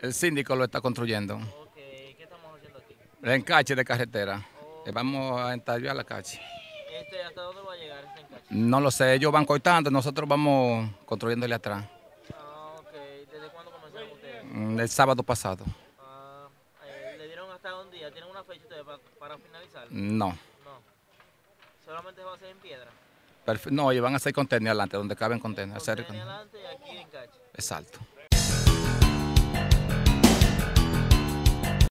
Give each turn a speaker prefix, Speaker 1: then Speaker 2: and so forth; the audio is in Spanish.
Speaker 1: El síndico lo está construyendo.
Speaker 2: Ok, ¿qué estamos haciendo aquí?
Speaker 1: El encache de carretera.
Speaker 2: Ok.
Speaker 1: Vamos a entallar la calle.
Speaker 2: ¿Hasta dónde va a llegar este encache?
Speaker 1: No lo sé, ellos van cortando, nosotros vamos construyéndole atrás.
Speaker 2: Ah, ok. ¿Desde cuándo comenzaron ustedes?
Speaker 1: El sábado pasado.
Speaker 2: Ah, ¿le dieron hasta un día? ¿Tienen una fecha ustedes para finalizar?
Speaker 1: No.
Speaker 2: No. ¿Solamente va a ser en piedra?
Speaker 1: No, ellos van a hacer contenedor adelante, donde caben contenedores.
Speaker 2: Contenedor adelante y aquí encache.
Speaker 1: Exacto.